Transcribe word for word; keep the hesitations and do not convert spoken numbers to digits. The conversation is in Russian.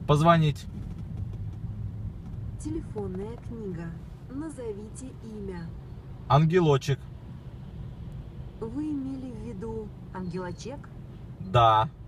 Позвонить. Телефонная книга. Назовите имя. Ангелочек. Вы имели в виду ангелочек? Да.